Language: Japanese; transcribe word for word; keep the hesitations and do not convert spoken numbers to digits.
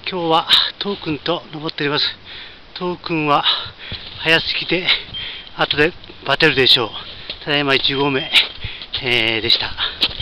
今日はトークンと登っております。トークンは早すぎて後でバテるでしょう。ただいまいち合目、えー、でした。